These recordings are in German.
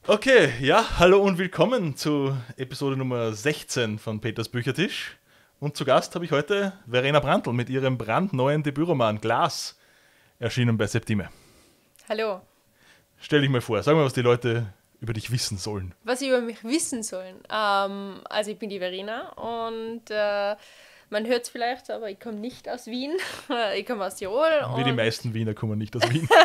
Okay, ja, hallo und willkommen zu Episode Nummer 16 von Peters Büchertisch. Und zu Gast habe ich heute Verena Brandl mit ihrem brandneuen Debütroman Glas, erschienen bei Septime. Hallo. Stell dich mal vor, sag mal, was die Leute über dich wissen sollen. Was sie über mich wissen sollen. Also ich bin die Verena und man hört es vielleicht, aber ich komme nicht aus Wien. Ich komme aus Tirol. Wie die meisten Wiener kommen nicht aus Wien.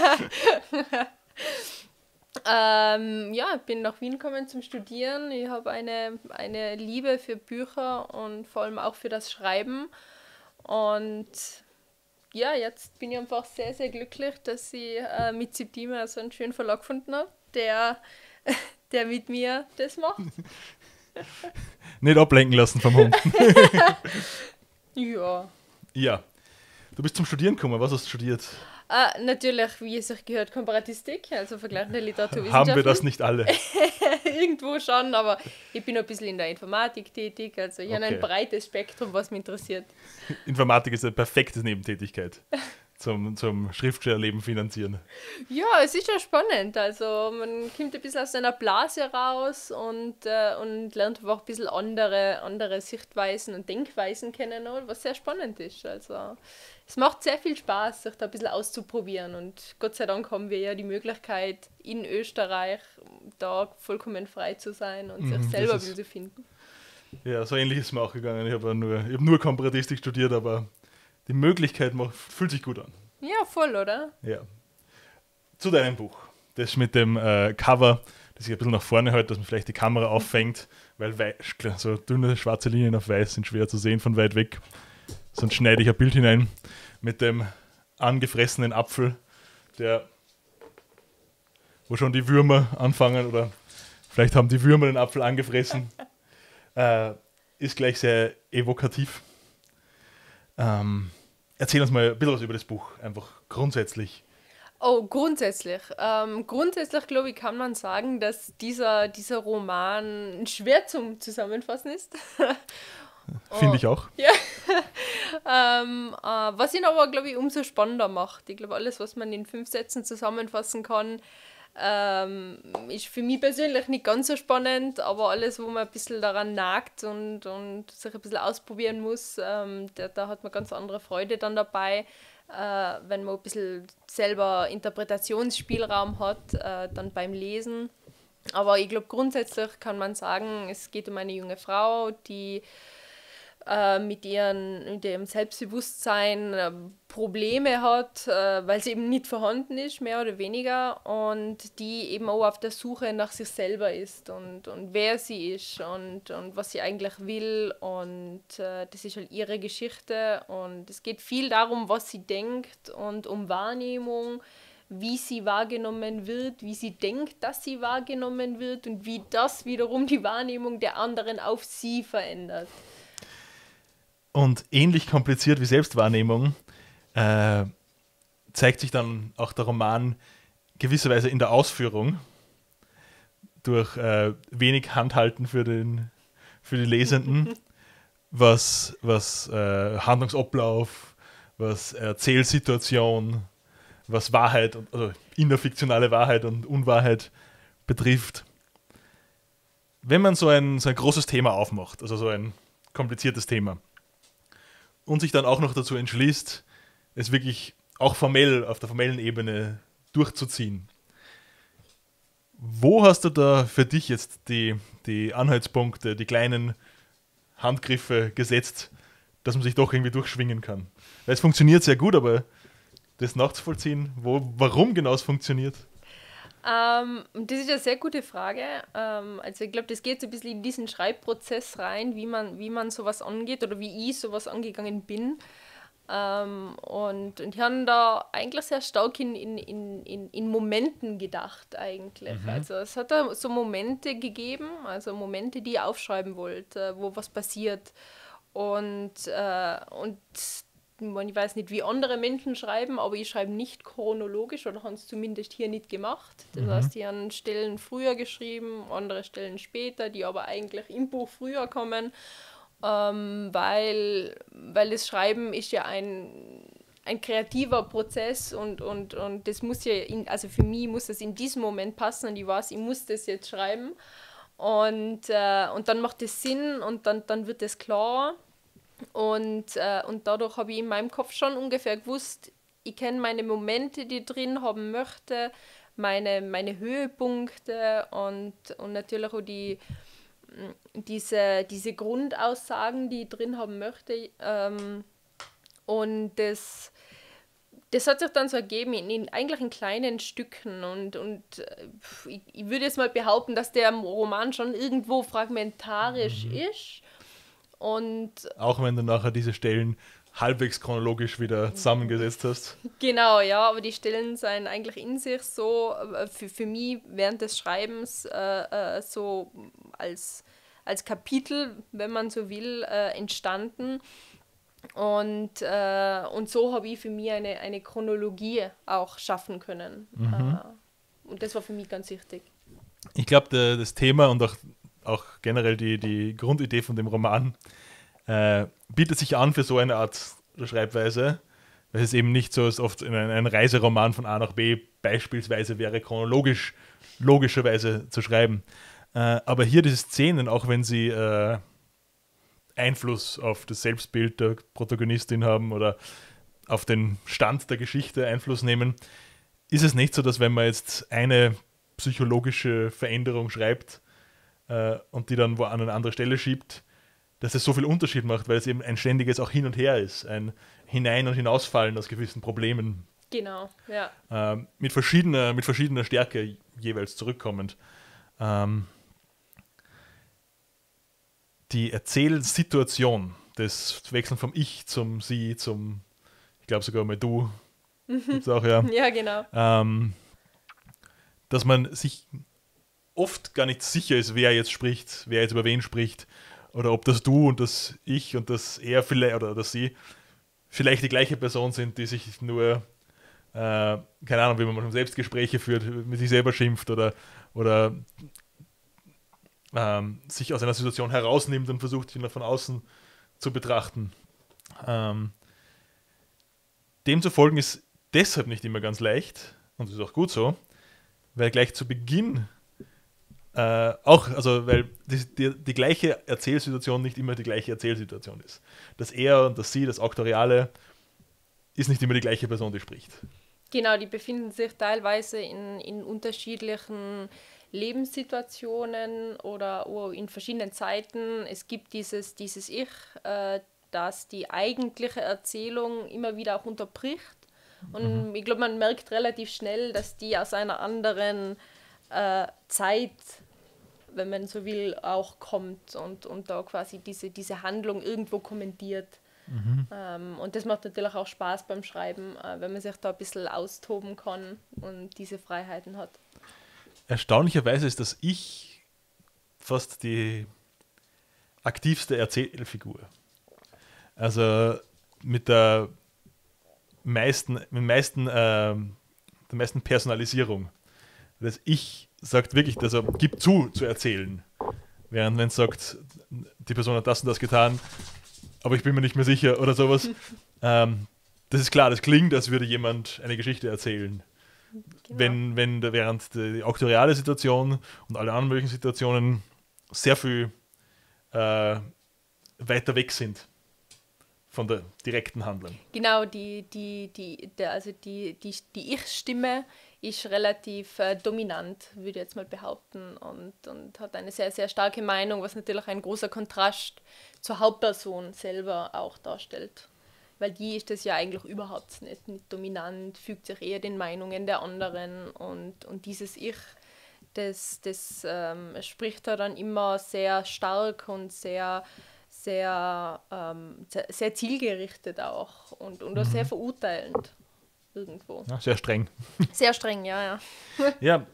Ja, ich bin nach Wien gekommen zum Studieren. Ich habe eine Liebe für Bücher und vor allem auch für das Schreiben. Und ja, jetzt bin ich einfach sehr, sehr glücklich, dass ich mit Septime so einen schönen Verlag gefunden habe, der mit mir das macht. Nicht ablenken lassen vom Hund. Ja. Ja, du bist zum Studieren gekommen. Was hast du studiert? Natürlich, wie es sich gehört, Komparatistik, also vergleichende Literaturwissenschaften. Haben wir das nicht alle? Irgendwo schon, aber ich bin ein bisschen in der Informatik tätig, also ich habe ein breites Spektrum, was mich interessiert. Informatik ist eine perfekte Nebentätigkeit zum Schriftstellerleben finanzieren. Ja, es ist ja spannend, also man kommt ein bisschen aus einer Blase raus und lernt einfach ein bisschen andere Sichtweisen und Denkweisen kennen, was sehr spannend ist. Also es macht sehr viel Spaß, sich da ein bisschen auszuprobieren und Gott sei Dank haben wir ja die Möglichkeit, in Österreich da vollkommen frei zu sein und sich selber ein bisschen zu finden. Ja, so ähnlich ist es mir auch gegangen. Ich habe nur Komparatistik studiert, aber die Möglichkeit fühlt sich gut an. Ja, voll, oder? Ja. Zu deinem Buch. Das mit dem Cover, das sich ein bisschen nach vorne hält, dass man vielleicht die Kamera auffängt, weil so dünne schwarze Linien auf weiß sind schwer zu sehen von weit weg. Sonst schneide ich ein Bild hinein mit dem angefressenen Apfel, wo schon die Würmer anfangen, oder vielleicht haben die Würmer den Apfel angefressen. Ist gleich sehr evokativ. Erzähl uns mal ein bisschen was über das Buch, einfach grundsätzlich. Oh, grundsätzlich. Grundsätzlich, glaube ich, kann man sagen, dass dieser Roman schwer zum Zusammenfassen ist. Finde ich auch. Ja. Was ihn aber, glaube ich, umso spannender macht. Ich glaube, alles, was man in 5 Sätzen zusammenfassen kann, ist für mich persönlich nicht ganz so spannend, aber alles, wo man ein bisschen daran nagt und sich ein bisschen ausprobieren muss, da hat man ganz andere Freude dann dabei, wenn man ein bisschen selber Interpretationsspielraum hat, dann beim Lesen. Aber ich glaube, grundsätzlich kann man sagen, es geht um eine junge Frau, die mit ihrem Selbstbewusstsein Probleme hat, weil sie eben nicht vorhanden ist, mehr oder weniger, und die eben auch auf der Suche nach sich selber ist und wer sie ist und was sie eigentlich will, und das ist halt ihre Geschichte, und es geht viel darum, was sie denkt und um Wahrnehmung, wie sie wahrgenommen wird, wie sie denkt, dass sie wahrgenommen wird und wie das wiederum die Wahrnehmung der anderen auf sie verändert. Und ähnlich kompliziert wie Selbstwahrnehmung zeigt sich dann auch der Roman gewisserweise in der Ausführung durch wenig Handhalten für die Lesenden, was Handlungsablauf, was Erzählsituation, was Wahrheit, also innerfiktionale Wahrheit und Unwahrheit betrifft. Wenn man so ein großes Thema aufmacht, also so ein kompliziertes Thema, und sich dann auch noch dazu entschließt, es wirklich auch formell, auf der formellen Ebene durchzuziehen. Wo hast du da für dich jetzt die Anhaltspunkte, die kleinen Handgriffe gesetzt, dass man sich doch irgendwie durchschwingen kann? Weil es funktioniert sehr gut, aber das nachzuvollziehen, warum genau es funktioniert? Das ist eine sehr gute Frage. Also ich glaube, das geht so ein bisschen in diesen Schreibprozess rein, wie man sowas angeht oder wie ich sowas angegangen bin. Und ich habe da eigentlich sehr stark in Momenten gedacht eigentlich. Also es hat da so Momente gegeben, also Momente, die ich aufschreiben wollte, wo was passiert. Und ich weiß nicht, wie andere Menschen schreiben, aber ich schreibe nicht chronologisch oder habe es zumindest hier nicht gemacht. Das heißt, die haben Stellen früher geschrieben, andere Stellen später, die aber eigentlich im Buch früher kommen, weil das Schreiben ist ja ein ein kreativer Prozess und das muss ja, also für mich muss das in diesem Moment passen und ich weiß, ich muss das jetzt schreiben und dann macht es Sinn und dann wird es klar und dadurch habe ich in meinem Kopf schon ungefähr gewusst, ich kenne meine Momente, die ich drin haben möchte, meine Höhepunkte und natürlich auch diese Grundaussagen, die ich drin haben möchte. Und das hat sich dann so ergeben, eigentlich in kleinen Stücken. Und ich würde jetzt mal behaupten, dass der Roman schon irgendwo fragmentarisch ist. Und Auch wenn du nachher diese Stellen halbwegs chronologisch wieder zusammengesetzt hast. genau, ja, aber die Stellen sind eigentlich in sich so, für mich während des Schreibens so als Kapitel, wenn man so will, entstanden. Und so habe ich für mich eine Chronologie auch schaffen können. Und das war für mich ganz wichtig. Ich glaube, das Thema und auch generell die Grundidee von dem Roman bietet sich an für so eine Art Schreibweise, weil es eben nicht so ist, oft ein Reiseroman von A nach B beispielsweise wäre, chronologisch, logischerweise zu schreiben. Aber hier diese Szenen, auch wenn sie Einfluss auf das Selbstbild der Protagonistin haben oder auf den Stand der Geschichte Einfluss nehmen, ist es nicht so, dass wenn man jetzt eine psychologische Veränderung schreibt und die dann wo an eine andere Stelle schiebt, dass es so viel Unterschied macht, weil es eben ein ständiges auch Hin und Her ist, ein Hinein- und Hinausfallen aus gewissen Problemen. Genau, ja. Mit verschiedener Stärke jeweils zurückkommend. Die Erzählsituation, das Wechseln vom Ich zum Sie, zum, ich glaube sogar mal Du, gibt's auch, ja. Ja, genau. Dass man sich oft gar nicht sicher ist, wer jetzt spricht, wer jetzt über wen spricht, oder ob das Du und das Ich und das Er vielleicht oder das Sie vielleicht die gleiche Person sind, die sich nur, keine Ahnung, wie man manchmal Selbstgespräche führt, mit sich selber schimpft oder sich aus einer Situation herausnimmt und versucht, ihn von außen zu betrachten. Dem zu folgen ist deshalb nicht immer ganz leicht, und das ist auch gut so, weil gleich zu Beginn weil die gleiche Erzählsituation nicht immer die gleiche Erzählsituation ist. Das Er und das Sie, das Auktoriale, ist nicht immer die gleiche Person, die spricht. Genau, die befinden sich teilweise in unterschiedlichen Lebenssituationen oder in verschiedenen Zeiten. Es gibt dieses Ich, das die eigentliche Erzählung immer wieder auch unterbricht. Und ich glaube, man merkt relativ schnell, dass die aus einer anderen Zeit, wenn man so will, auch kommt und da quasi diese Handlung irgendwo kommentiert. Und das macht natürlich auch Spaß beim Schreiben, wenn man sich da ein bisschen austoben kann und diese Freiheiten hat. Erstaunlicherweise ist das Ich fast die aktivste Erzählfigur. Also mit der meisten Personalisierung. Das Ich sagt wirklich, also gibt zu erzählen. Während wenn es sagt, die Person hat das und das getan, aber ich bin mir nicht mehr sicher oder sowas. Das ist klar, das klingt, als würde jemand eine Geschichte erzählen. Genau. Während die auktoriale Situation und alle anderen möglichen Situationen sehr viel weiter weg sind von der direkten Handlung. Genau, die Ich-Stimme ist relativ dominant, würde ich jetzt mal behaupten, und hat eine sehr, sehr starke Meinung, was natürlich ein großer Kontrast zur Hauptperson selber auch darstellt. Weil die ist das ja eigentlich überhaupt nicht dominant, fügt sich eher den Meinungen der anderen und dieses Ich, das spricht da dann immer sehr stark und sehr zielgerichtet auch und auch sehr verurteilend irgendwo. Ja, sehr streng. Sehr streng, ja. Ja,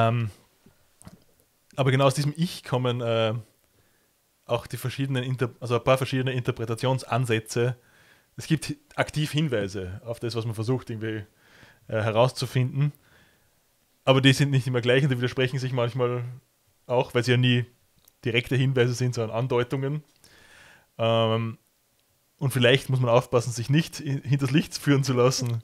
aber genau aus diesem Ich kommen auch die ein paar verschiedene Interpretationsansätze. Es gibt aktiv Hinweise auf das, was man versucht irgendwie herauszufinden, aber die sind nicht immer gleich und die widersprechen sich manchmal auch, weil sie ja nie direkte Hinweise sind, sondern Andeutungen. Und vielleicht muss man aufpassen, sich nicht hinters Licht führen zu lassen,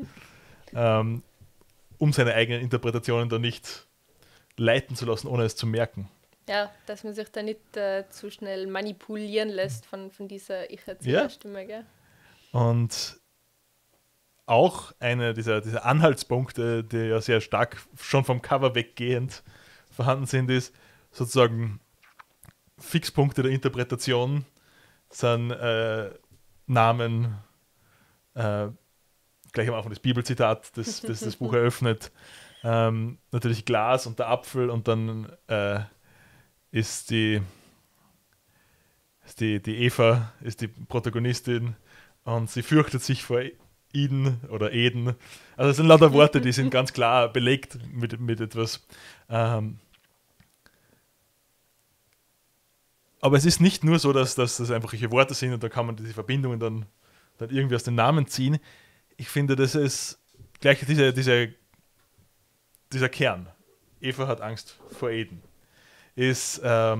um seine eigenen Interpretationen da nicht leiten zu lassen, ohne es zu merken. Ja, dass man sich da nicht zu schnell manipulieren lässt von dieser Ich-Erzähler-Stimme, gell? Und auch einer dieser Anhaltspunkte, die ja sehr stark schon vom Cover weggehend vorhanden sind, ist sozusagen Fixpunkte der Interpretation, sind Namen, gleich am Anfang das Bibelzitat, das Buch eröffnet, natürlich Glas und der Apfel und dann ist die Eva, ist die Protagonistin und sie fürchtet sich vor Eden oder Eden. Also es sind lauter Worte, die sind ganz klar belegt mit etwas. Aber es ist nicht nur so, dass das einfache Worte sind und da kann man diese Verbindungen dann irgendwie aus den Namen ziehen. Ich finde, das ist gleich dieser Kern. Eva hat Angst vor Eden. Ist ja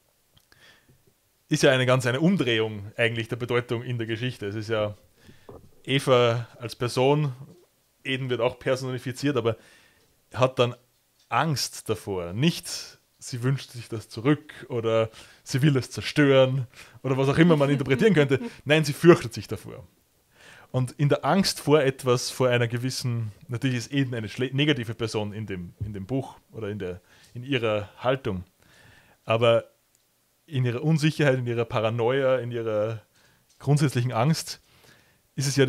eine Umdrehung eigentlich der Bedeutung in der Geschichte. Es ist ja Eva als Person, Eden wird auch personifiziert, aber hat dann Angst davor. Nicht, sie wünscht sich das zurück oder sie will es zerstören oder was auch immer man interpretieren könnte. Nein, sie fürchtet sich davor. Und in der Angst vor etwas, vor einer gewissen, natürlich ist Eden eine negative Person in dem Buch oder in ihrer Haltung, aber in ihrer Unsicherheit, in ihrer Paranoia, in ihrer grundsätzlichen Angst ist es ja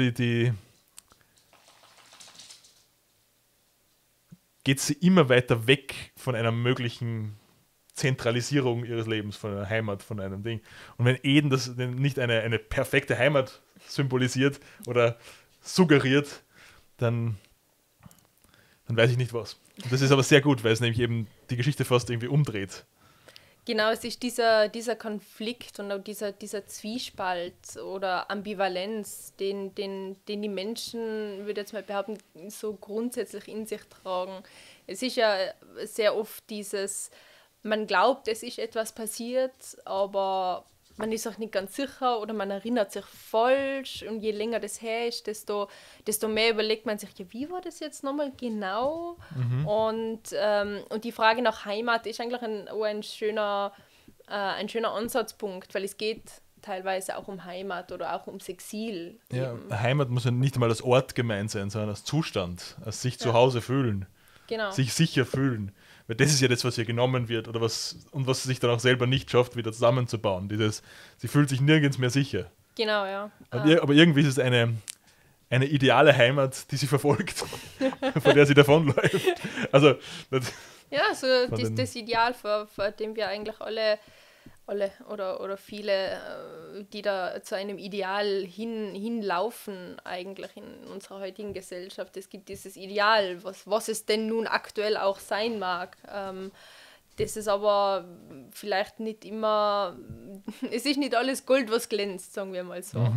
geht sie immer weiter weg von einer möglichen Zentralisierung ihres Lebens, von einer Heimat, von einem Ding. Und wenn Eden das nicht eine perfekte Heimat symbolisiert oder suggeriert, dann weiß ich nicht was. Und das ist aber sehr gut, weil es nämlich eben die Geschichte fast irgendwie umdreht. Genau, es ist dieser Konflikt und auch dieser Zwiespalt oder Ambivalenz, den die Menschen, würde ich jetzt mal behaupten, so grundsätzlich in sich tragen. Es ist ja sehr oft man glaubt, es ist etwas passiert, aber man ist auch nicht ganz sicher oder man erinnert sich falsch und je länger das her ist, desto mehr überlegt man sich, ja, wie war das jetzt nochmal genau? Und die Frage nach Heimat ist eigentlich ein schöner Ansatzpunkt, weil es geht teilweise auch um Heimat oder auch ums Exil. Ja, Heimat muss ja nicht einmal als Ort gemeint sein, sondern als Zustand, als sich zu Hause fühlen, sich sicher fühlen. Weil das ist ja das, was ihr genommen wird oder was sie sich dann auch selber nicht schafft, wieder zusammenzubauen. Sie fühlt sich nirgends mehr sicher. Genau, ja. Aber irgendwie ist es eine ideale Heimat, die sie verfolgt, von der sie davonläuft. Also, ja, so das Ideal, vor dem wir eigentlich alle oder viele, die da zu einem Ideal hinlaufen eigentlich in unserer heutigen Gesellschaft. Es gibt dieses Ideal, was es denn nun aktuell auch sein mag. Das ist aber vielleicht nicht immer, es ist nicht alles Gold, was glänzt, sagen wir mal so.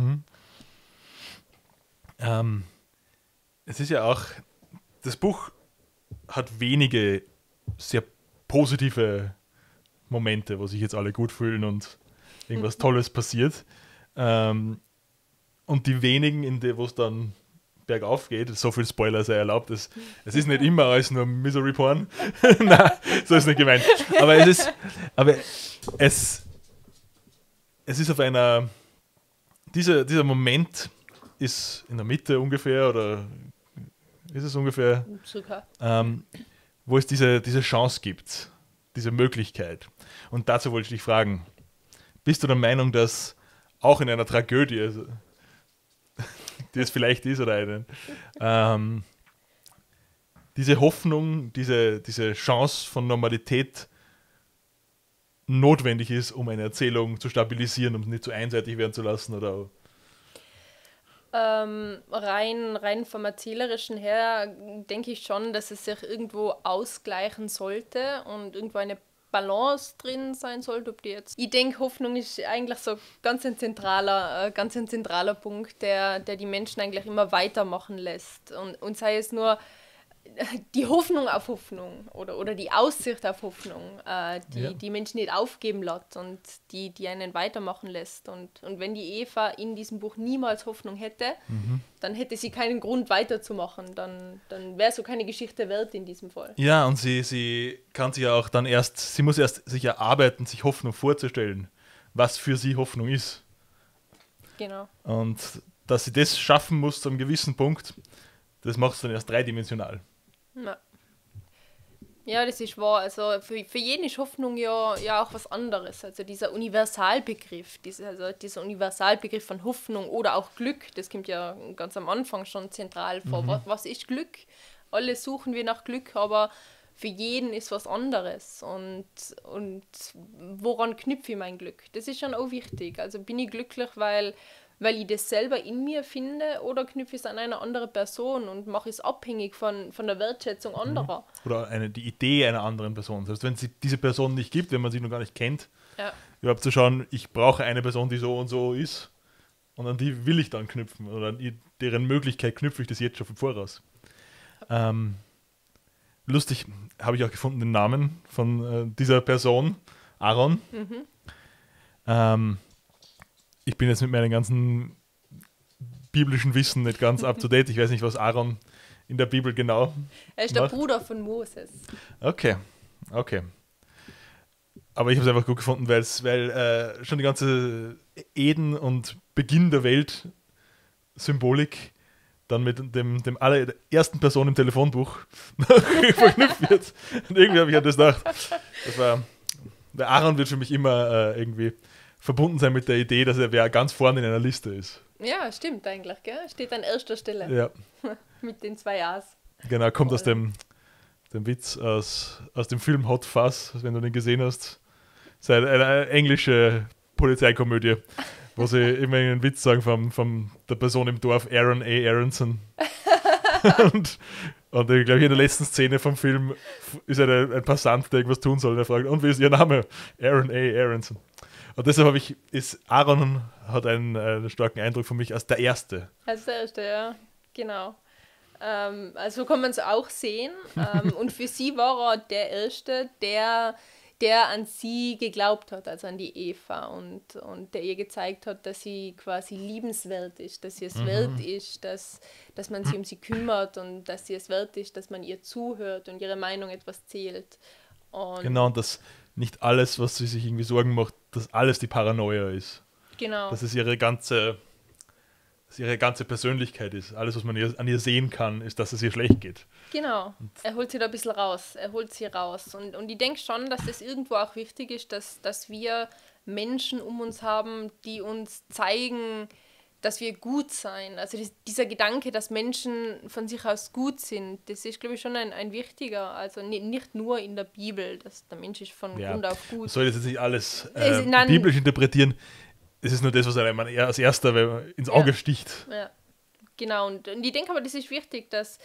Es ist ja auch, das Buch hat wenige sehr positive Momente, wo sich jetzt alle gut fühlen und irgendwas Tolles passiert. Und die wenigen, wo es dann bergauf geht, so viel Spoiler sei erlaubt, es ist nicht immer alles nur Misery Porn. Nein, so ist nicht gemeint. Aber es ist auf einer, dieser Moment ist in der Mitte ungefähr, oder ist es ungefähr, wo es diese Chance gibt, diese Möglichkeit. Und dazu wollte ich dich fragen, bist du der Meinung, dass auch in einer Tragödie, die es vielleicht ist, oder diese Hoffnung, diese Chance von Normalität notwendig ist, um eine Erzählung zu stabilisieren, um es nicht zu einseitig werden zu lassen? Oder rein vom Erzählerischen her denke ich schon, dass es sich irgendwo ausgleichen sollte und irgendwo eine Balance drin sein sollte. Ich denke, Hoffnung ist eigentlich so ganz ein zentraler Punkt, der die Menschen eigentlich immer weitermachen lässt. Und sei es nur die Hoffnung auf Hoffnung oder die Aussicht auf Hoffnung, Ja. die Menschen nicht aufgeben lässt und die einen weitermachen lässt. Und wenn die Eva in diesem Buch niemals Hoffnung hätte, dann hätte sie keinen Grund weiterzumachen. Dann wäre so keine Geschichte wert in diesem Fall. Ja, und sie kann sich ja auch dann sie muss erst sich erarbeiten, sich Hoffnung vorzustellen, was für sie Hoffnung ist. Genau. Und dass sie das schaffen muss zu einem gewissen Punkt, das macht es dann erst dreidimensional. Ja. Ja, das ist wahr. Also für jeden ist Hoffnung ja auch was anderes. Also dieser Universalbegriff, dieser Universalbegriff von Hoffnung oder auch Glück, das kommt ja ganz am Anfang schon zentral vor. Was ist Glück? Alle suchen wir nach Glück, aber für jeden ist was anderes. Und woran knüpfe ich mein Glück? Das ist schon auch wichtig. Also bin ich glücklich, weil ich das selber in mir finde, oder knüpfe ich es an eine andere Person und mache es abhängig von der Wertschätzung anderer. Oder die Idee einer anderen Person. Selbst wenn es diese Person nicht gibt, wenn man sie noch gar nicht kennt, Ja. überhaupt zu schauen, ich brauche eine Person, die so und so ist, und an die will ich dann knüpfen, oder an deren Möglichkeit knüpfe ich das jetzt schon von voraus. Lustig, habe ich auch gefunden, den Namen von dieser Person, Aaron. Ich bin jetzt mit meinem ganzen biblischen Wissen nicht ganz up to date. Ich weiß nicht, was Aaron in der Bibel genau Er ist der macht. Bruder von Moses. Okay. Aber ich habe es einfach gut gefunden, weil schon die ganze Eden und Beginn der Welt Symbolik dann mit dem allerersten Person im Telefonbuch verknüpft wird. Und irgendwie habe ich an das gedacht. Der Aaron wird für mich immer irgendwie verbunden sein mit der Idee, dass er wer ganz vorne in einer Liste ist. Ja, stimmt eigentlich, gell? Steht an erster Stelle. Ja, Mit den 2 A's. genau, kommt aus dem Witz aus dem Film Hot Fuzz, wenn du den gesehen hast. Das ist eine englische Polizeikomödie, wo sie immer einen Witz sagen von der Person im Dorf, Aaron A. Aronson. und ich glaube, in der letzten Szene vom Film ist ein Passant, der irgendwas tun soll, und er fragt, und wie ist Ihr Name? Aaron A. Aronson. Und deshalb Aaron hat einen starken Eindruck von mich als der Erste. Als der erste, ja, genau. Also kann man es auch sehen. Und für sie war er der Erste, der an sie geglaubt hat, also an die Eva, und der ihr gezeigt hat, dass sie quasi liebenswert ist, dass sie es wert ist, dass man sich um sie kümmert und dass sie es wert ist, dass man ihr zuhört und ihre Meinung etwas zählt. Und Genau, und dass nicht alles, was sie sich irgendwie Sorgen macht, dass alles die Paranoia ist. genau. Dass es ihre ganze Persönlichkeit ist. Alles, was man an ihr sehen kann, ist, dass es ihr schlecht geht. Genau, er holt sie da ein bisschen raus. Er holt sie raus. Und ich denke schon, dass das irgendwo auch wichtig ist, dass wir Menschen um uns haben, die uns zeigen, dass wir gut sein. Also dieser Gedanke, dass Menschen von sich aus gut sind, das ist, glaube ich, schon ein wichtiger. Also nicht nur in der Bibel, dass der Mensch ist von Grund auf gut. Man soll jetzt nicht alles Nein. biblisch interpretieren. Es ist nur das, was einem als erster ins Auge sticht. Ja, genau. Und ich denke aber, das ist wichtig, dass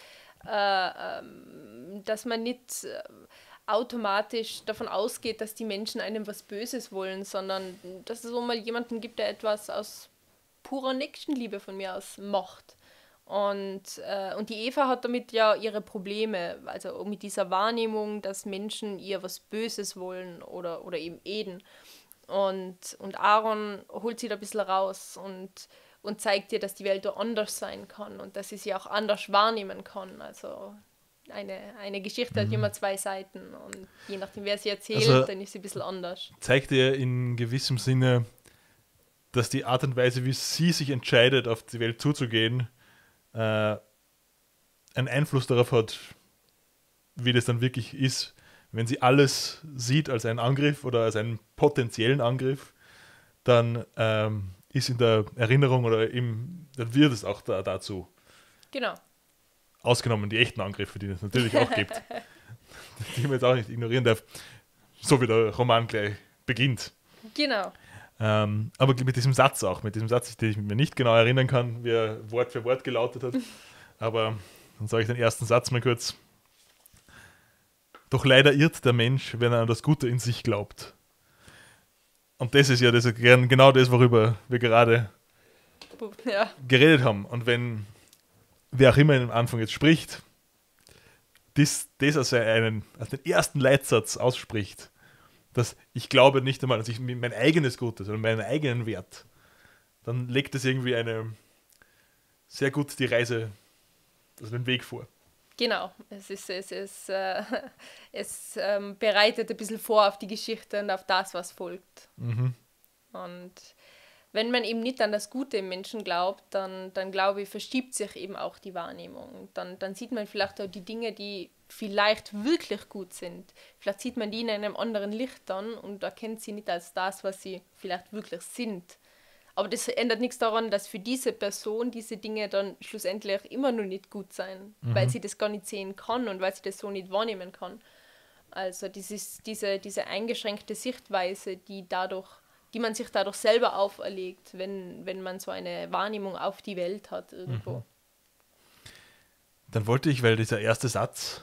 man nicht automatisch davon ausgeht, dass die Menschen einem was Böses wollen, sondern dass es so mal jemanden gibt, der etwas aus purer Nächstenliebe von mir aus macht. Und die Eva hat damit ja ihre Probleme, also mit dieser Wahrnehmung, dass Menschen ihr was Böses wollen oder eben Eden. Und Aaron holt sie da ein bisschen raus und zeigt ihr, dass die Welt auch anders sein kann und dass sie sie auch anders wahrnehmen kann. Also eine Geschichte hat immer 2 Seiten und je nachdem, wer sie erzählt, Also, dann ist sie ein bisschen anders. Zeigt ihr in gewissem Sinne, dass die Art und Weise, wie sie sich entscheidet, auf die Welt zuzugehen, einen Einfluss darauf hat, wie das dann wirklich ist, wenn sie alles sieht als einen Angriff oder als einen potenziellen Angriff, dann ist in der Erinnerung dann wird es auch dazu. Genau. Ausgenommen die echten Angriffe, die es natürlich auch gibt, die man jetzt auch nicht ignorieren darf, so wie der Roman gleich beginnt. Genau. Aber mit diesem Satz, den ich mir nicht genau erinnern kann, wie er Wort für Wort gelautet hat. Aber dann sage ich den ersten Satz mal kurz. Doch leider irrt der Mensch, wenn er an das Gute in sich glaubt. Und das ist ja genau das, worüber wir gerade Ja. geredet haben. Und wenn wer auch immer am Anfang jetzt spricht, das als den ersten Leitsatz ausspricht, dass ich glaube nicht einmal, dass ich mein eigenes Gutes oder meinen eigenen Wert, dann legt es irgendwie sehr gut die Reise, also den Weg vor. Genau, es bereitet ein bisschen vor auf die Geschichte und auf das, was folgt. Mhm. Und wenn man eben nicht an das Gute im Menschen glaubt, dann glaube ich, verschiebt sich eben auch die Wahrnehmung. Dann sieht man vielleicht auch die Dinge, die vielleicht wirklich gut sind. Vielleicht sieht man die in einem anderen Licht dann und erkennt sie nicht als das, was sie vielleicht wirklich sind. Aber das ändert nichts daran, dass für diese Person diese Dinge dann schlussendlich immer noch nicht gut sein, weil sie das gar nicht sehen kann und weil sie das so nicht wahrnehmen kann. Also diese eingeschränkte Sichtweise, die man sich dadurch selber auferlegt, wenn man so eine Wahrnehmung auf die Welt hat irgendwo. Dann wollte ich, weil dieser erste Satz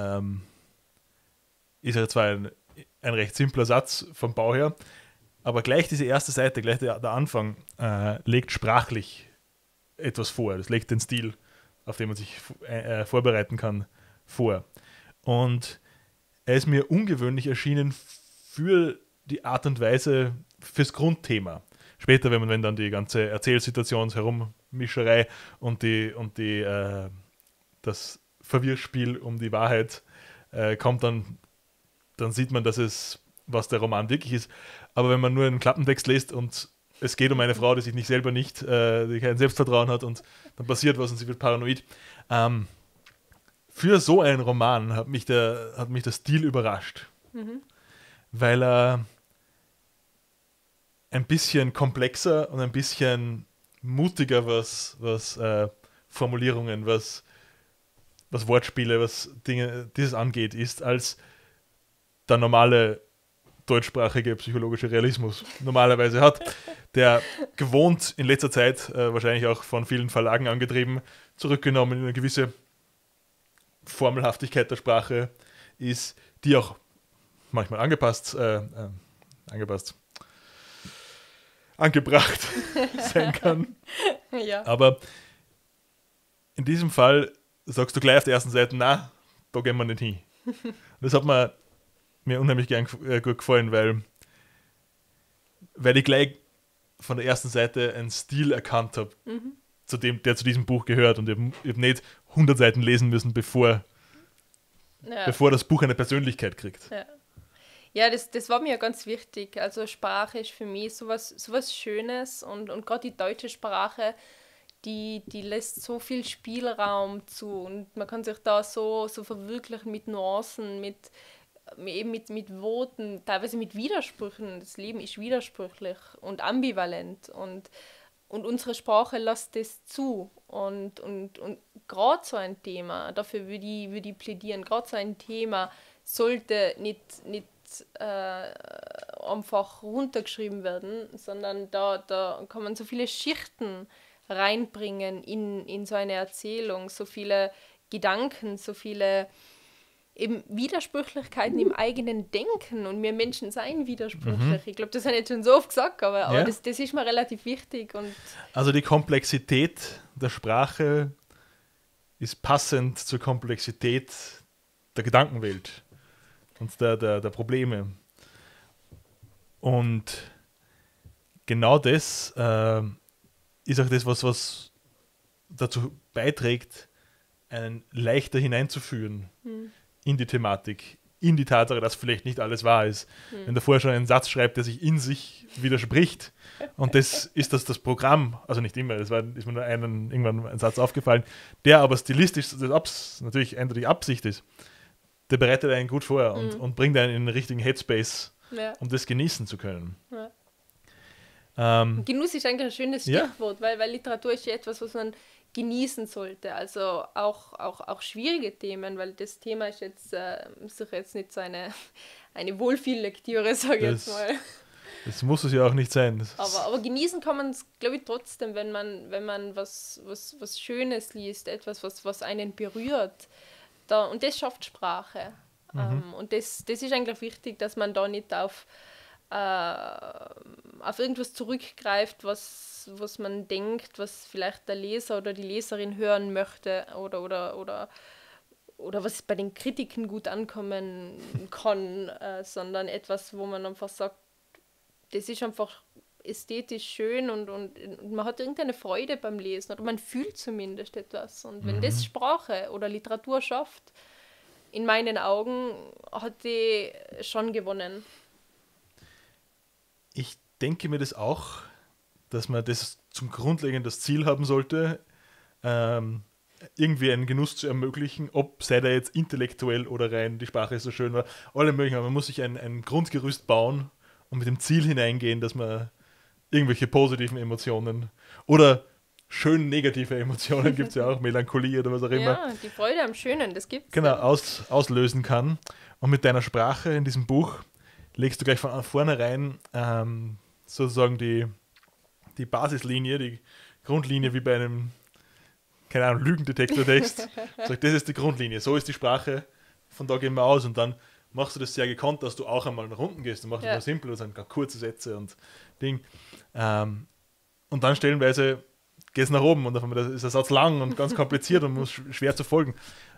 ist ja zwar ein recht simpler Satz vom Bau her, aber gleich diese erste Seite, gleich der Anfang, legt sprachlich etwas vor. Das legt den Stil, auf den man sich vorbereiten kann, vor. Und er ist mir ungewöhnlich erschienen für die Art und Weise, fürs Grundthema. Später, wenn dann die ganze Erzählsituation, Herummischerei und das Verwirrspiel um die Wahrheit kommt, dann sieht man, was der Roman wirklich ist. Aber wenn man nur einen Klappentext liest und es geht um eine Frau, die sich nicht selber die kein Selbstvertrauen hat und dann passiert was und sie wird paranoid. Für so einen Roman hat mich der Stil überrascht. Weil er ein bisschen komplexer und ein bisschen mutiger, was Formulierungen, was Wortspiele, was Dinge, dieses angeht, ist, als der normale deutschsprachige psychologische Realismus normalerweise hat, der gewohnt in letzter Zeit, wahrscheinlich auch von vielen Verlagen angetrieben, zurückgenommen in eine gewisse Formelhaftigkeit der Sprache ist, die auch manchmal angebracht sein kann. Ja. Aber in diesem Fall sagst du gleich auf der ersten Seite, na, da gehen wir nicht hin. Das hat mir unheimlich gut gefallen, weil ich gleich von der ersten Seite einen Stil erkannt habe, der zu diesem Buch gehört, und ich habe nicht 100 Seiten lesen müssen, bevor das Buch eine Persönlichkeit kriegt. Ja, das war mir ganz wichtig. Also Sprache ist für mich sowas Schönes, und gerade die deutsche Sprache, die lässt so viel Spielraum zu, und man kann sich da so verwirklichen mit Nuancen, mit Worten, teilweise mit Widersprüchen. Das Leben ist widersprüchlich und ambivalent, und unsere Sprache lässt das zu. Und gerade so ein Thema, dafür würde ich plädieren, gerade so ein Thema sollte nicht einfach runtergeschrieben werden, sondern da kann man so viele Schichten reinbringen in so eine Erzählung, so viele Gedanken, so viele eben Widersprüchlichkeiten im eigenen Denken, und wir Menschen seien widersprüchlich. Ich glaube, das habe ich jetzt schon so oft gesagt, aber das ist mir relativ wichtig. Und also die Komplexität der Sprache ist passend zur Komplexität der Gedankenwelt und der Probleme. Und genau das ist auch das, was dazu beiträgt, einen leichter hineinzuführen in die Thematik, in die Tatsache, dass vielleicht nicht alles wahr ist. Wenn der vorher schon einen Satz schreibt, der sich in sich widerspricht, und das ist das Programm, also nicht immer, ist mir nur irgendwann ein Satz aufgefallen, der aber stilistisch natürlich eindeutig Absicht ist, der bereitet einen gut vor und bringt einen in den richtigen Headspace, um das genießen zu können. Genuss ist eigentlich ein schönes Stichwort, weil Literatur ist ja etwas, was man genießen sollte. Also auch schwierige Themen, weil das Thema ist jetzt sicher jetzt nicht so eine Wohlfühllektüre, sage ich jetzt mal. Das muss es ja auch nicht sein. Aber genießen kann man es, glaube ich, trotzdem, wenn man was Schönes liest, etwas, was einen berührt. Und das schafft Sprache. Und das ist eigentlich wichtig, dass man da nicht auf irgendwas zurückgreift, was man denkt, was vielleicht der Leser oder die Leserin hören möchte, oder oder was bei den Kritiken gut ankommen kann, sondern etwas, wo man einfach sagt, das ist einfach ästhetisch schön und man hat irgendeine Freude beim Lesen oder man fühlt zumindest etwas. Und wenn das Sprache oder Literatur schafft, in meinen Augen hat die schon gewonnen. Ich denke mir das auch, dass man das zum grundlegenden Ziel haben sollte, irgendwie einen Genuss zu ermöglichen, ob sei der jetzt intellektuell oder rein, die Sprache ist so schön, oder alle möglichen, aber man muss sich ein Grundgerüst bauen und mit dem Ziel hineingehen, dass man irgendwelche positiven Emotionen oder schön negative Emotionen, gibt es ja auch, Melancholie oder was auch immer. Ja, die Freude am Schönen, das gibt's. Genau, Ja. auslösen kann. Und mit deiner Sprache in diesem Buch legst du gleich von vornherein sozusagen die Basislinie, die Grundlinie wie bei einem, keine Ahnung, Lügendetektor-Text. Sag, das ist die Grundlinie, so ist die Sprache, von da gehen wir aus und dann machst du das sehr gekonnt, dass du auch einmal nach unten gehst und machst es mal simpel und dann kurze Sätze und Ding. Und dann stellenweise geht es nach oben und auf einmal ist der Satz lang und ganz kompliziert und muss schwer zu folgen.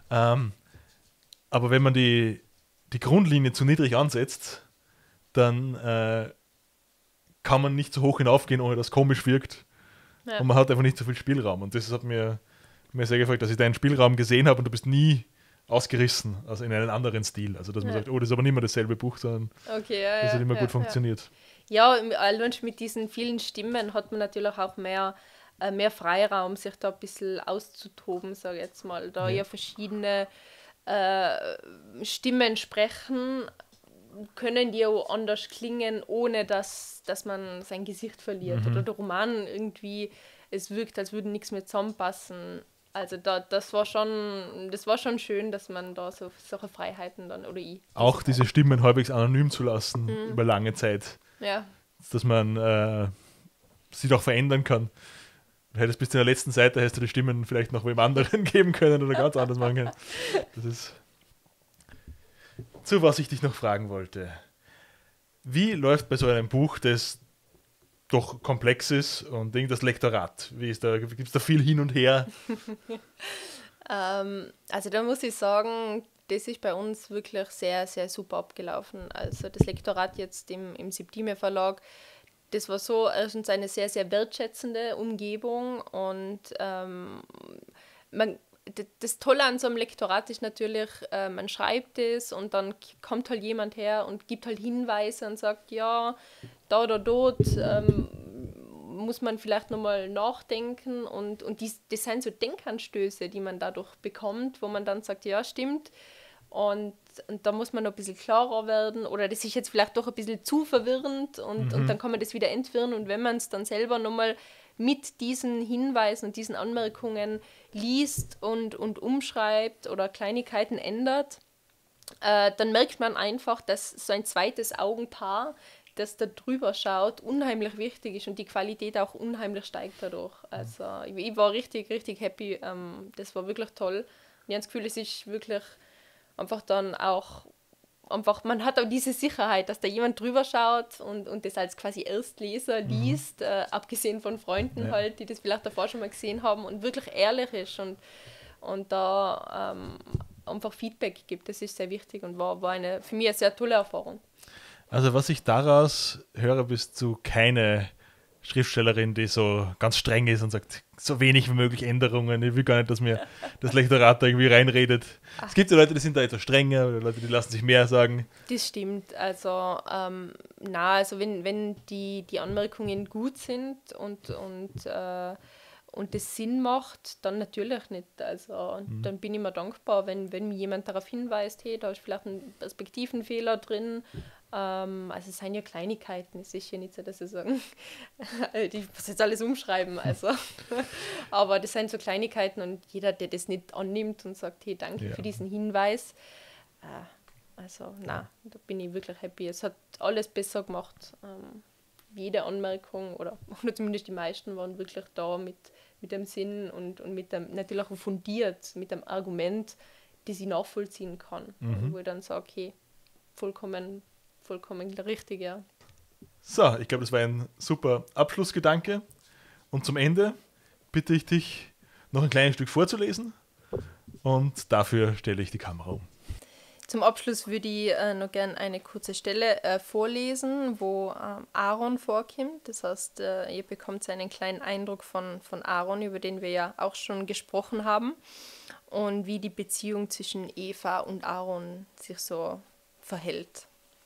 Aber wenn man die Grundlinie zu niedrig ansetzt, dann kann man nicht so hoch hinaufgehen, ohne dass es komisch wirkt. Ja. Und man hat einfach nicht so viel Spielraum. Und das hat mir sehr gefreut, dass ich deinen Spielraum gesehen habe und du bist nie ausgerissen, also in einen anderen Stil. Also dass man sagt, oh, das ist aber nicht mehr dasselbe Buch, sondern das hat immer gut funktioniert. Ja, allein mit diesen vielen Stimmen hat man natürlich auch mehr Freiraum, sich da ein bisschen auszutoben, sage ich jetzt mal. Da ja verschiedene Stimmen sprechen, können die auch anders klingen, ohne dass man sein Gesicht verliert. Oder der Roman irgendwie, es wirkt, als würde nichts mehr zusammenpassen. Also das war schon schön, dass man da solche Freiheiten dann, oder ich. Auch diese Stimmen halbwegs anonym zu lassen über lange Zeit. Ja. Dass man sie doch verändern kann. Du hättest bis zu der letzten Seite hast du die Stimmen vielleicht noch wem anderen geben können oder ganz anders machen können. Das ist zu, was ich dich noch fragen wollte. Wie läuft bei so einem Buch, das doch komplex ist und das Lektorat? Gibt es da viel hin und her? Also da muss ich sagen, das ist bei uns wirklich sehr, sehr super abgelaufen. Also das Lektorat jetzt im Septime Verlag, das war so erstens eine sehr, sehr wertschätzende Umgebung und das Tolle an so einem Lektorat ist natürlich, man schreibt es und dann kommt halt jemand her und gibt halt Hinweise und sagt, ja, da oder dort muss man vielleicht nochmal nachdenken und das sind so Denkanstöße, die man dadurch bekommt, wo man dann sagt, ja, stimmt. Und da muss man noch ein bisschen klarer werden oder das ist jetzt vielleicht doch ein bisschen zu verwirrend und dann kann man das wieder entwirren und wenn man es dann selber nochmal mit diesen Hinweisen und diesen Anmerkungen liest und umschreibt oder Kleinigkeiten ändert, dann merkt man einfach, dass so ein zweites Augenpaar, das da drüber schaut, unheimlich wichtig ist und die Qualität auch unheimlich steigt dadurch. Also ich war richtig, richtig happy. Das war wirklich toll. Ich habe das Gefühl, es ist wirklich einfach dann auch, man hat auch diese Sicherheit, dass da jemand drüber schaut und das als quasi Erstleser liest, abgesehen von Freunden halt, die das vielleicht davor schon mal gesehen haben und wirklich ehrlich ist und da einfach Feedback gibt. Das ist sehr wichtig und war für mich eine sehr tolle Erfahrung. Also was ich daraus höre, bist du keine Schriftstellerin, die so ganz streng ist und sagt, so wenig wie möglich Änderungen. Ich will gar nicht, dass mir das Lektorat da irgendwie reinredet. Es gibt ja Leute, die sind da etwas strenger oder Leute, die lassen sich mehr sagen. Das stimmt. Also, also wenn die Anmerkungen gut sind und das Sinn macht, dann natürlich nicht. Also dann bin ich mir dankbar, wenn mir jemand darauf hinweist, hey, da ist vielleicht ein Perspektivenfehler drin. Also es sind ja Kleinigkeiten, es ist ja nicht so, dass ich sagen, ich muss jetzt alles umschreiben, also. Aber das sind so Kleinigkeiten und jeder, der das nicht annimmt und sagt, hey, danke für diesen Hinweis, da bin ich wirklich happy. Es hat alles besser gemacht. Jede Anmerkung oder zumindest die meisten waren wirklich da mit dem Sinn und mit dem, natürlich auch fundiert, mit dem Argument, das ich nachvollziehen kann. Wo ich dann sage, okay, vollkommen richtig, ja. So, ich glaube, das war ein super Abschlussgedanke. Und zum Ende bitte ich dich, noch ein kleines Stück vorzulesen. Und dafür stelle ich die Kamera um. Zum Abschluss würde ich noch gerne eine kurze Stelle vorlesen, wo Aaron vorkommt. Das heißt, ihr bekommt so einen kleinen Eindruck von Aaron, über den wir ja auch schon gesprochen haben, und wie die Beziehung zwischen Eva und Aaron sich so verhält.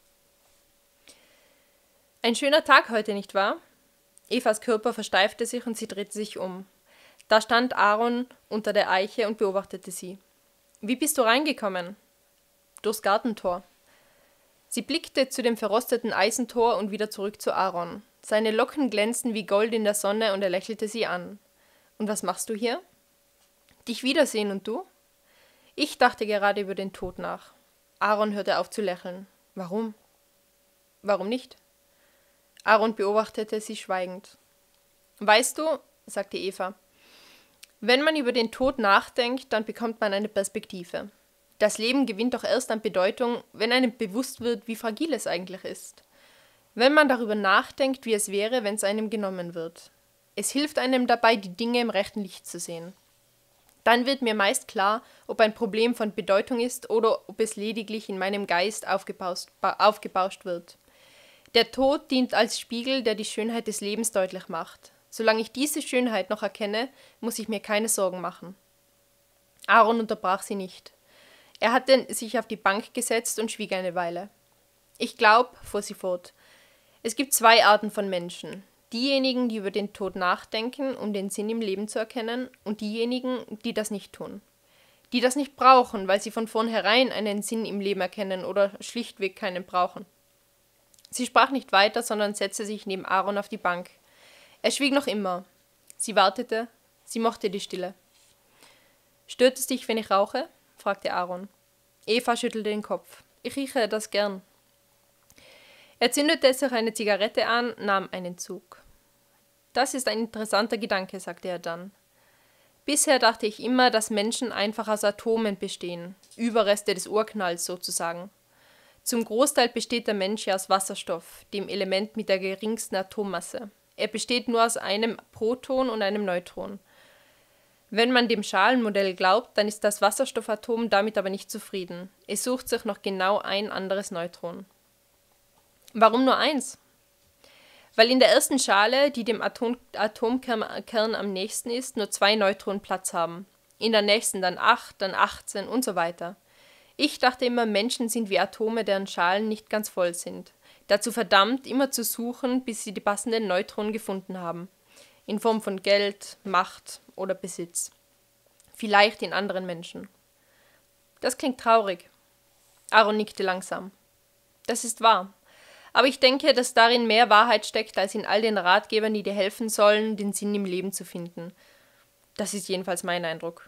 Ein schöner Tag heute, nicht wahr? Evas Körper versteifte sich und sie drehte sich um. Da stand Aaron unter der Eiche und beobachtete sie. »Wie bist du reingekommen?« »Durchs Gartentor.« Sie blickte zu dem verrosteten Eisentor und wieder zurück zu Aaron. Seine Locken glänzten wie Gold in der Sonne und er lächelte sie an. »Und was machst du hier?« »Dich wiedersehen, und du?« »Ich dachte gerade über den Tod nach.« Aaron hörte auf zu lächeln. »Warum?« »Warum nicht?« Aaron beobachtete sie schweigend. »Weißt du«, sagte Eva, »wenn man über den Tod nachdenkt, dann bekommt man eine Perspektive. Das Leben gewinnt doch erst an Bedeutung, wenn einem bewusst wird, wie fragil es eigentlich ist. Wenn man darüber nachdenkt, wie es wäre, wenn es einem genommen wird. Es hilft einem dabei, die Dinge im rechten Licht zu sehen. Dann wird mir meist klar, ob ein Problem von Bedeutung ist oder ob es lediglich in meinem Geist aufgebauscht wird. Der Tod dient als Spiegel, der die Schönheit des Lebens deutlich macht. Solange ich diese Schönheit noch erkenne, muss ich mir keine Sorgen machen.« Aaron unterbrach sie nicht. Er hatte sich auf die Bank gesetzt und schwieg eine Weile. »Ich glaube«, fuhr sie fort, »es gibt zwei Arten von Menschen. Diejenigen, die über den Tod nachdenken, um den Sinn im Leben zu erkennen, und diejenigen, die das nicht tun. Die das nicht brauchen, weil sie von vornherein einen Sinn im Leben erkennen oder schlichtweg keinen brauchen.« Sie sprach nicht weiter, sondern setzte sich neben Aaron auf die Bank. Er schwieg noch immer. Sie wartete. Sie mochte die Stille. »Stört es dich, wenn ich rauche?« fragte Aaron. Eva schüttelte den Kopf. »Ich rieche das gern.« Er zündete sich eine Zigarette an, nahm einen Zug. »Das ist ein interessanter Gedanke«, sagte er dann. »Bisher dachte ich immer, dass Menschen einfach aus Atomen bestehen, Überreste des Urknalls sozusagen. Zum Großteil besteht der Mensch ja aus Wasserstoff, dem Element mit der geringsten Atommasse. Er besteht nur aus einem Proton und einem Neutron. Wenn man dem Schalenmodell glaubt, dann ist das Wasserstoffatom damit aber nicht zufrieden. Es sucht sich noch genau ein anderes Neutron. Warum nur eins? Weil in der ersten Schale, die dem Atomkern am nächsten ist, nur 2 Neutronen Platz haben. In der nächsten dann 8, dann 18 und so weiter. Ich dachte immer, Menschen sind wie Atome, deren Schalen nicht ganz voll sind. Dazu verdammt, immer zu suchen, bis sie die passenden Neutronen gefunden haben. In Form von Geld, Macht oder Besitz. Vielleicht in anderen Menschen. Das klingt traurig. Aaron nickte langsam. Das ist wahr. Aber ich denke, dass darin mehr Wahrheit steckt, als in all den Ratgebern, die dir helfen sollen, den Sinn im Leben zu finden. Das ist jedenfalls mein Eindruck.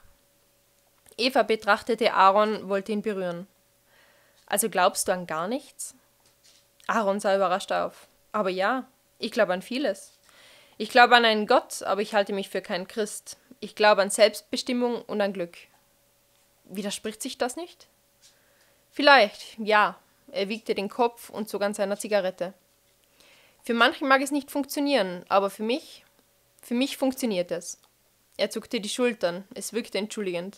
Eva betrachtete Aaron, wollte ihn berühren. Also glaubst du an gar nichts? Aaron sah überrascht auf. Aber ja, ich glaube an vieles. Ich glaube an einen Gott, aber ich halte mich für keinen Christ. Ich glaube an Selbstbestimmung und an Glück. Widerspricht sich das nicht? Vielleicht, ja. Er wiegte den Kopf und zog an seiner Zigarette. Für manche mag es nicht funktionieren, aber für mich funktioniert es. Er zuckte die Schultern, es wirkte entschuldigend.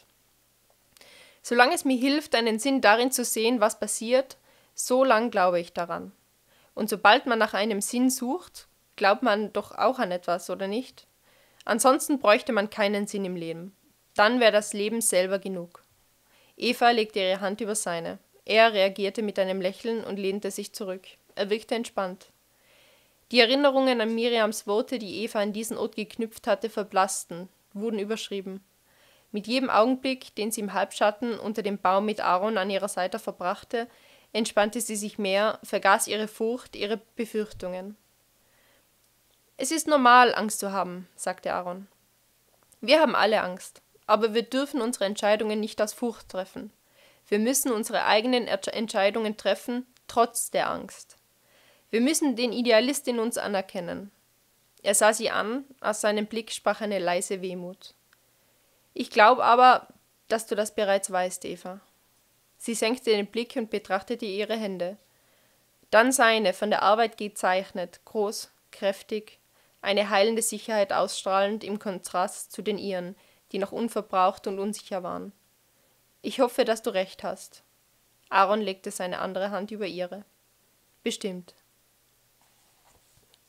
Solange es mir hilft, einen Sinn darin zu sehen, was passiert, so lang glaube ich daran. Und sobald man nach einem Sinn sucht, glaubt man doch auch an etwas, oder nicht? Ansonsten bräuchte man keinen Sinn im Leben. Dann wäre das Leben selber genug. Eva legte ihre Hand über seine. Er reagierte mit einem Lächeln und lehnte sich zurück. Er wirkte entspannt. Die Erinnerungen an Miriams Worte, die Eva an diesen Ort geknüpft hatte, verblassten, wurden überschrieben. Mit jedem Augenblick, den sie im Halbschatten unter dem Baum mit Aaron an ihrer Seite verbrachte, entspannte sie sich mehr, vergaß ihre Furcht, ihre Befürchtungen. »Es ist normal, Angst zu haben«, sagte Aaron. »Wir haben alle Angst, aber wir dürfen unsere Entscheidungen nicht aus Furcht treffen. Wir müssen unsere eigenen Entscheidungen treffen, trotz der Angst. Wir müssen den Idealist in uns anerkennen.« Er sah sie an, aus seinem Blick sprach eine leise Wehmut. »Ich glaube aber, dass du das bereits weißt, Eva.« Sie senkte den Blick und betrachtete ihre Hände. Dann seine, von der Arbeit gezeichnet, groß, kräftig, eine heilende Sicherheit ausstrahlend im Kontrast zu den ihren, die noch unverbraucht und unsicher waren. Ich hoffe, dass du recht hast. Aaron legte seine andere Hand über ihre. Bestimmt.